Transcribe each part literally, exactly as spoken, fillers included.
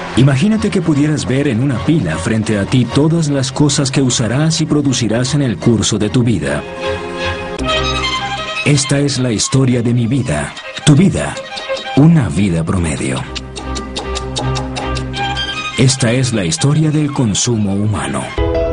Imagínate que pudieras ver en una pila frente a ti todas las cosas que usarás y producirás en el curso de tu vida. Esta es la historia de mi vida, tu vida, una vida promedio. Esta es la historia del consumo humano.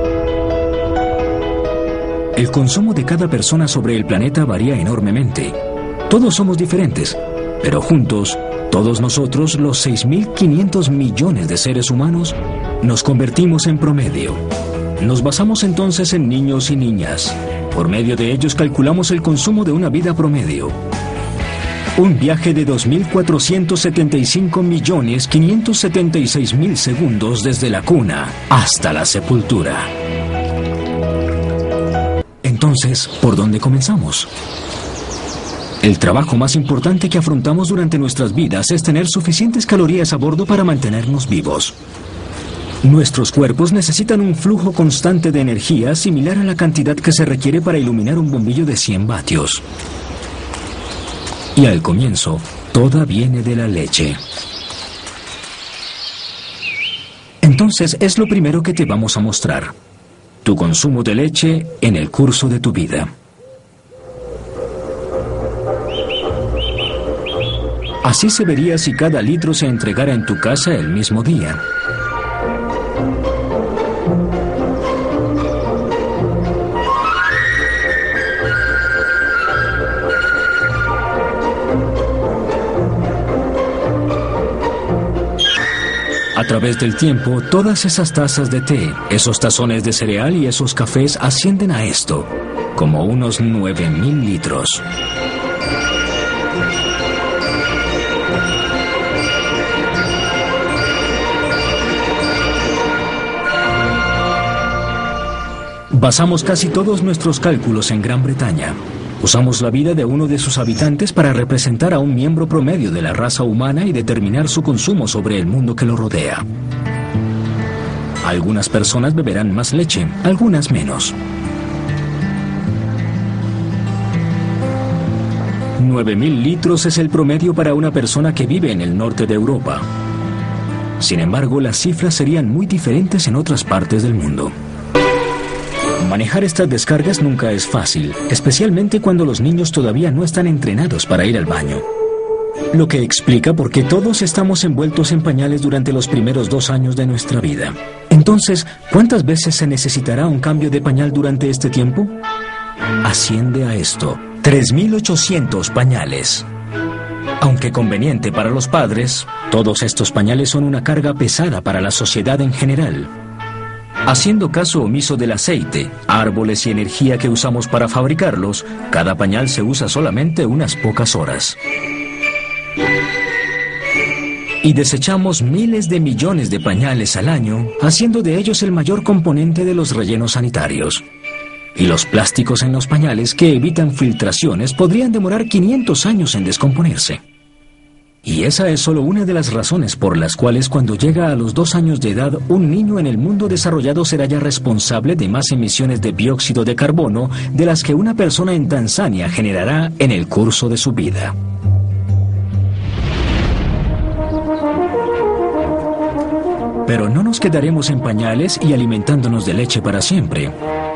El consumo de cada persona sobre el planeta varía enormemente. Todos somos diferentes, pero juntos, todos nosotros, los seis mil quinientos millones de seres humanos, nos convertimos en promedio. Nos basamos entonces en niños y niñas. Por medio de ellos calculamos el consumo de una vida promedio. Un viaje de dos mil cuatrocientos setenta y cinco millones quinientos setenta y seis mil segundos desde la cuna hasta la sepultura. Entonces, ¿por dónde comenzamos? El trabajo más importante que afrontamos durante nuestras vidas es tener suficientes calorías a bordo para mantenernos vivos. Nuestros cuerpos necesitan un flujo constante de energía similar a la cantidad que se requiere para iluminar un bombillo de cien vatios. Y al comienzo, toda viene de la leche. Entonces, es lo primero que te vamos a mostrar. Tu consumo de leche en el curso de tu vida. Así se vería si cada litro se entregara en tu casa el mismo día. A través del tiempo, todas esas tazas de té, esos tazones de cereal y esos cafés ascienden a esto, como unos nueve mil litros. Basamos casi todos nuestros cálculos en Gran Bretaña. Usamos la vida de uno de sus habitantes para representar a un miembro promedio de la raza humana y determinar su consumo sobre el mundo que lo rodea. Algunas personas beberán más leche, algunas menos. nueve mil litros es el promedio para una persona que vive en el norte de Europa. Sin embargo, las cifras serían muy diferentes en otras partes del mundo. Manejar estas descargas nunca es fácil, especialmente cuando los niños todavía no están entrenados para ir al baño. Lo que explica por qué todos estamos envueltos en pañales durante los primeros dos años de nuestra vida. Entonces, ¿cuántas veces se necesitará un cambio de pañal durante este tiempo? Asciende a esto, tres mil ochocientos pañales. Aunque conveniente para los padres, todos estos pañales son una carga pesada para la sociedad en general. Haciendo caso omiso del aceite, árboles y energía que usamos para fabricarlos, cada pañal se usa solamente unas pocas horas. Y desechamos miles de millones de pañales al año, haciendo de ellos el mayor componente de los rellenos sanitarios. Y los plásticos en los pañales que evitan filtraciones podrían demorar quinientos años en descomponerse. Y esa es solo una de las razones por las cuales cuando llega a los dos años de edad, un niño en el mundo desarrollado será ya responsable de más emisiones de dióxido de carbono de las que una persona en Tanzania generará en el curso de su vida. Pero no nos quedaremos en pañales y alimentándonos de leche para siempre.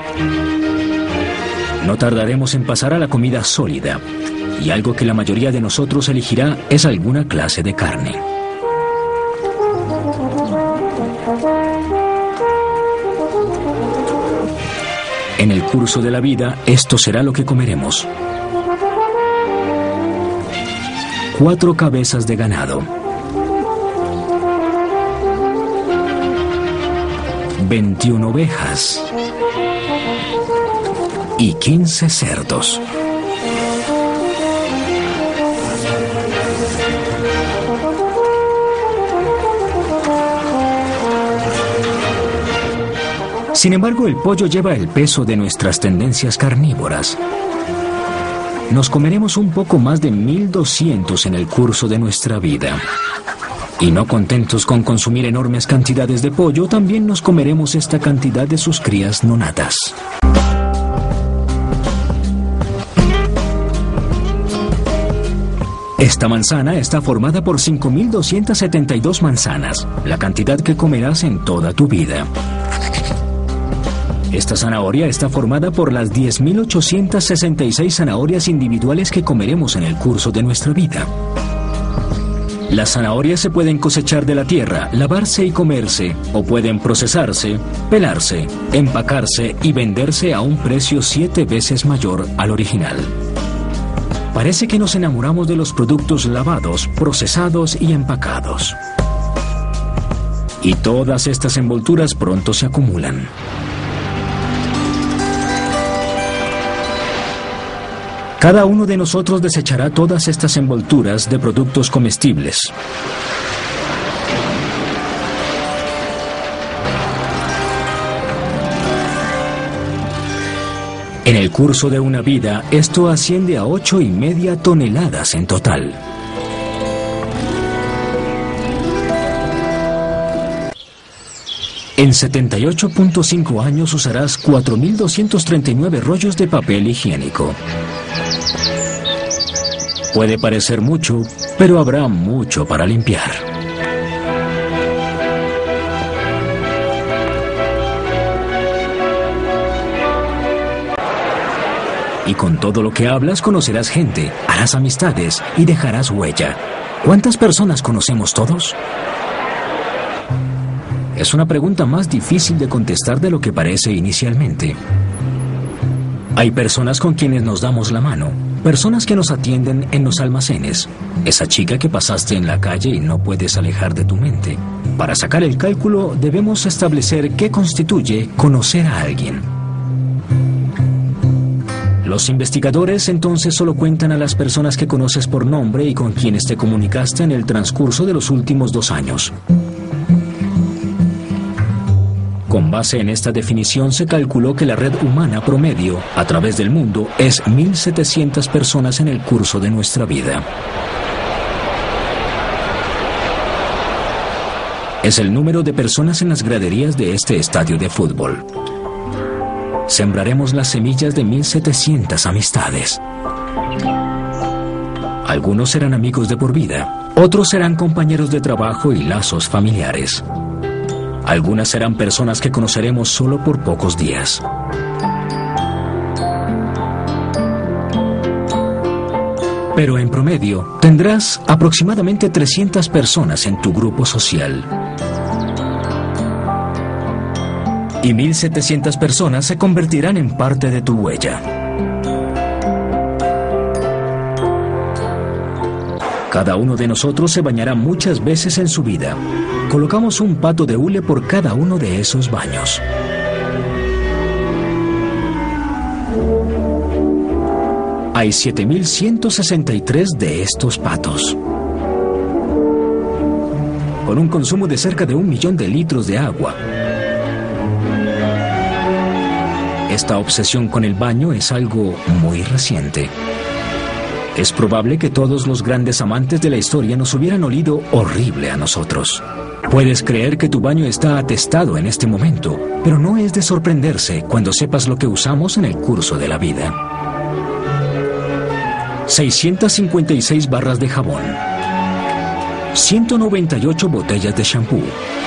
No tardaremos en pasar a la comida sólida. Y algo que la mayoría de nosotros elegirá es alguna clase de carne. En el curso de la vida, esto será lo que comeremos. Cuatro cabezas de ganado. veintiuna ovejas. Y quince cerdos. Sin embargo, el pollo lleva el peso de nuestras tendencias carnívoras. Nos comeremos un poco más de mil doscientos en el curso de nuestra vida. Y no contentos con consumir enormes cantidades de pollo, también nos comeremos esta cantidad de sus crías no natas. Esta manzana está formada por cinco mil doscientas setenta y dos manzanas, la cantidad que comerás en toda tu vida. Esta zanahoria está formada por las diez mil ochocientas sesenta y seis zanahorias individuales que comeremos en el curso de nuestra vida. Las zanahorias se pueden cosechar de la tierra, lavarse y comerse, o pueden procesarse, pelarse, empacarse y venderse a un precio siete veces mayor al original. Parece que nos enamoramos de los productos lavados, procesados y empacados. Y todas estas envolturas pronto se acumulan. Cada uno de nosotros desechará todas estas envolturas de productos comestibles. En el curso de una vida, esto asciende a ocho y media toneladas en total. En setenta y ocho punto cinco años usarás cuatro mil doscientos treinta y nueve rollos de papel higiénico. Puede parecer mucho, pero habrá mucho para limpiar. Y con todo lo que hablas conocerás gente, harás amistades y dejarás huella. ¿Cuántas personas conocemos todos? Es una pregunta más difícil de contestar de lo que parece inicialmente. Hay personas con quienes nos damos la mano, personas que nos atienden en los almacenes, esa chica que pasaste en la calle y no puedes alejar de tu mente. Para sacar el cálculo debemos establecer qué constituye conocer a alguien. Los investigadores entonces solo cuentan a las personas que conoces por nombre y con quienes te comunicaste en el transcurso de los últimos dos años. Con base en esta definición se calculó que la red humana promedio a través del mundo es mil setecientas personas en el curso de nuestra vida. Es el número de personas en las graderías de este estadio de fútbol. Sembraremos las semillas de mil setecientas amistades. Algunos serán amigos de por vida, otros serán compañeros de trabajo y lazos familiares. Algunas serán personas que conoceremos solo por pocos días. Pero en promedio, tendrás aproximadamente trescientas personas en tu grupo social. Y mil setecientas personas se convertirán en parte de tu huella. Cada uno de nosotros se bañará muchas veces en su vida. Colocamos un pato de hule por cada uno de esos baños. Hay siete mil ciento sesenta y tres de estos patos. Con un consumo de cerca de un millón de litros de agua. Esta obsesión con el baño es algo muy reciente. Es probable que todos los grandes amantes de la historia nos hubieran olido horrible a nosotros. Puedes creer que tu baño está atestado en este momento, pero no es de sorprenderse cuando sepas lo que usamos en el curso de la vida. seiscientas cincuenta y seis barras de jabón, ciento noventa y ocho botellas de shampoo,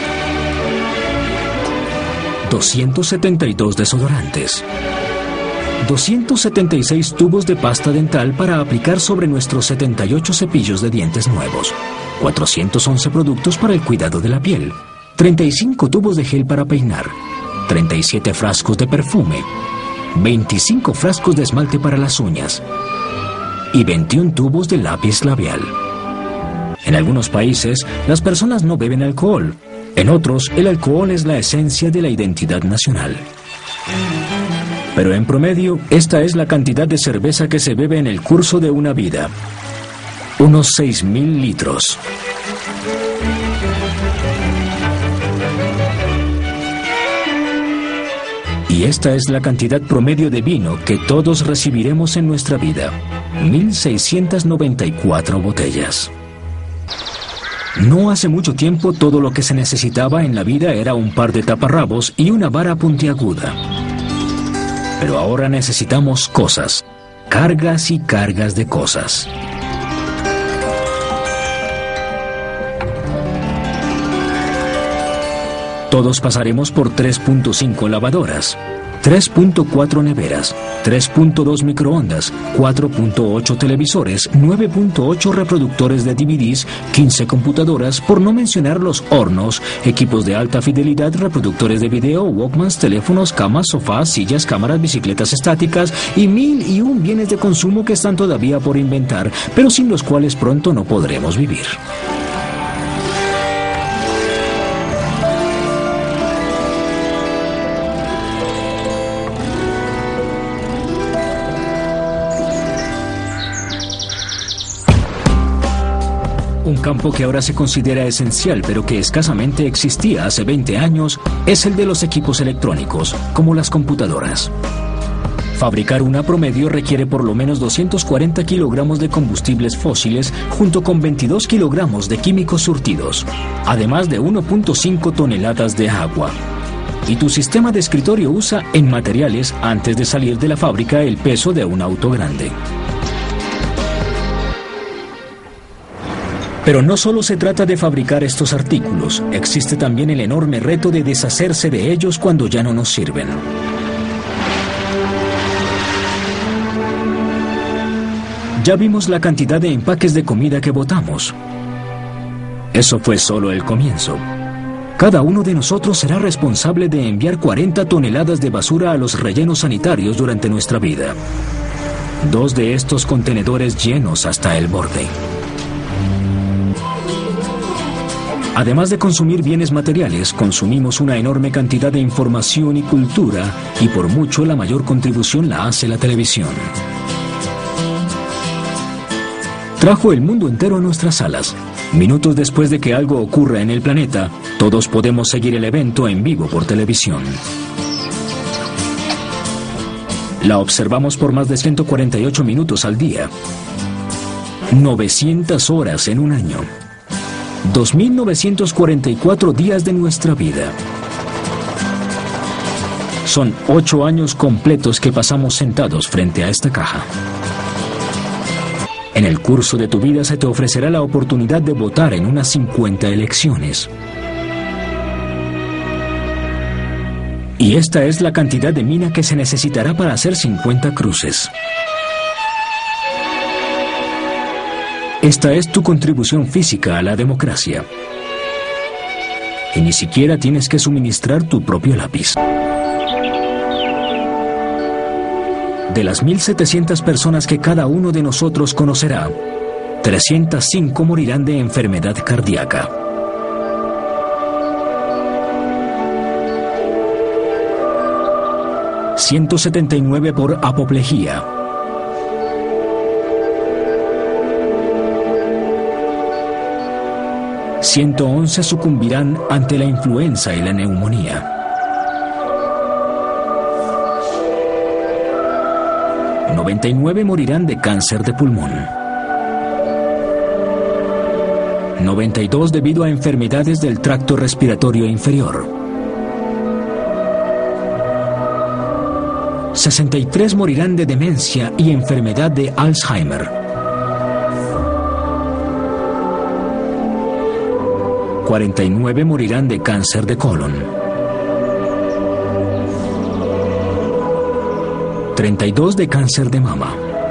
doscientos setenta y dos desodorantes, doscientos setenta y seis tubos de pasta dental para aplicar sobre nuestros setenta y ocho cepillos de dientes nuevos, cuatrocientos once productos para el cuidado de la piel, treinta y cinco tubos de gel para peinar, treinta y siete frascos de perfume, veinticinco frascos de esmalte para las uñas y veintiún tubos de lápiz labial. En algunos países, las personas no beben alcohol. En otros, el alcohol es la esencia de la identidad nacional. Pero en promedio, esta es la cantidad de cerveza que se bebe en el curso de una vida. Unos seis mil litros. Y esta es la cantidad promedio de vino que todos recibiremos en nuestra vida. mil seiscientas noventa y cuatro botellas. No hace mucho tiempo todo lo que se necesitaba en la vida era un par de taparrabos y una vara puntiaguda. Pero ahora necesitamos cosas, cargas y cargas de cosas. Todos pasaremos por tres punto cinco lavadoras, tres punto cuatro neveras, tres punto dos microondas, cuatro punto ocho televisores, nueve punto ocho reproductores de D V Ds, quince computadoras, por no mencionar los hornos, equipos de alta fidelidad, reproductores de video, Walkmans, teléfonos, camas, sofás, sillas, cámaras, bicicletas estáticas y mil y un bienes de consumo que están todavía por inventar, pero sin los cuales pronto no podremos vivir. Un campo que ahora se considera esencial, pero que escasamente existía hace veinte años, es el de los equipos electrónicos, como las computadoras. Fabricar una promedio requiere por lo menos doscientos cuarenta kilogramos de combustibles fósiles junto con veintidós kilogramos de químicos surtidos, además de uno punto cinco toneladas de agua. Y tu sistema de escritorio usa en materiales, antes de salir de la fábrica, el peso de un auto grande. Pero no solo se trata de fabricar estos artículos, existe también el enorme reto de deshacerse de ellos cuando ya no nos sirven. Ya vimos la cantidad de empaques de comida que botamos. Eso fue solo el comienzo. Cada uno de nosotros será responsable de enviar cuarenta toneladas de basura a los rellenos sanitarios durante nuestra vida. Dos de estos contenedores llenos hasta el borde. Además de consumir bienes materiales, consumimos una enorme cantidad de información y cultura, y por mucho la mayor contribución la hace la televisión. Trajo el mundo entero a nuestras salas. Minutos después de que algo ocurra en el planeta, todos podemos seguir el evento en vivo por televisión. La observamos por más de ciento cuarenta y ocho minutos al día. novecientas horas en un año. dos mil novecientos cuarenta y cuatro días de nuestra vida. Son ocho años completos que pasamos sentados frente a esta caja. En el curso de tu vida se te ofrecerá la oportunidad de votar en unas cincuenta elecciones. Y esta es la cantidad de mina que se necesitará para hacer cincuenta cruces. Esta es tu contribución física a la democracia. Y ni siquiera tienes que suministrar tu propio lápiz. De las mil setecientas personas que cada uno de nosotros conocerá, trescientas cinco morirán de enfermedad cardíaca. ciento setenta y nueve por apoplejía. ciento once sucumbirán ante la influenza y la neumonía. noventa y nueve morirán de cáncer de pulmón. noventa y dos debido a enfermedades del tracto respiratorio inferior. sesenta y tres morirán de demencia y enfermedad de Alzheimer. cuarenta y nueve morirán de cáncer de colon. treinta y dos de cáncer de mama.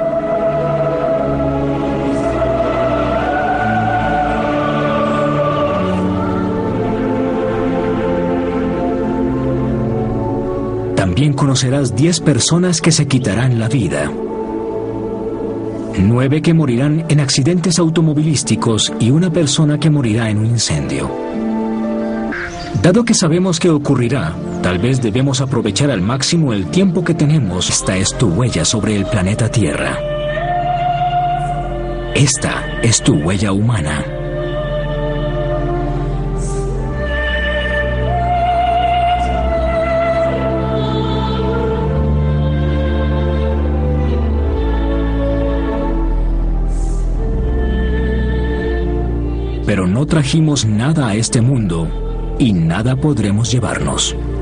También conocerás diez personas que se quitarán la vida. Nueve que morirán en accidentes automovilísticos y una persona que morirá en un incendio. Dado que sabemos que ocurrirá, tal vez debemos aprovechar al máximo el tiempo que tenemos. Esta es tu huella sobre el planeta Tierra. Esta es tu huella humana. Pero no trajimos nada a este mundo y nada podremos llevarnos.